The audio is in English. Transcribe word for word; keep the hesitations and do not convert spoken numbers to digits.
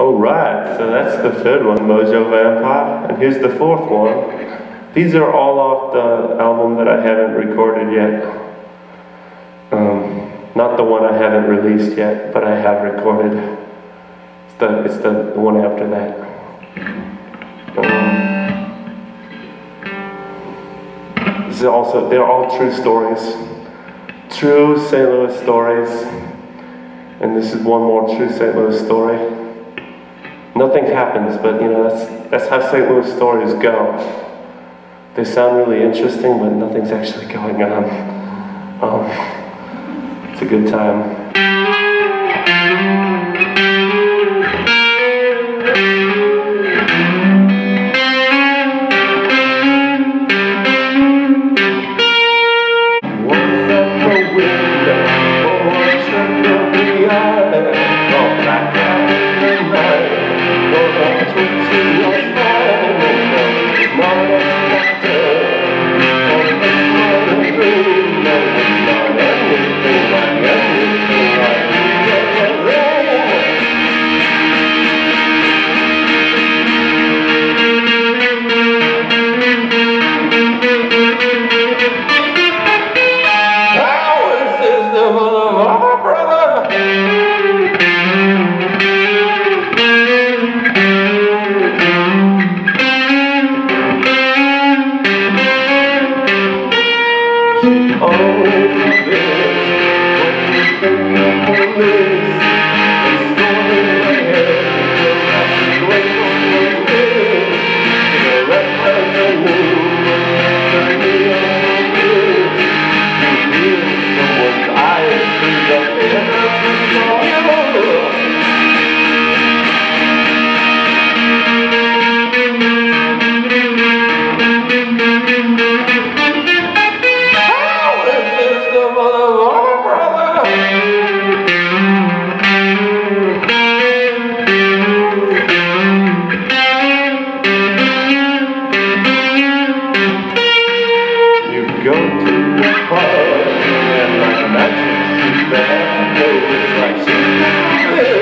Alright, so that's the third one, Mojo Vampire, and here's the fourth one. These are all off the album that I haven't recorded yet. Um, not the one I haven't released yet, but I have recorded. It's the, it's the one after that. Um, this is also, they're all true stories. True Saint Louis stories. And this is one more true Saint Louis story. Nothing happens, but you know, that's, that's how Saint Louis stories go. They sound really interesting, but nothing's actually going on. Um, it's a good time. Go to the park and like magic, she's there. No, it's like she's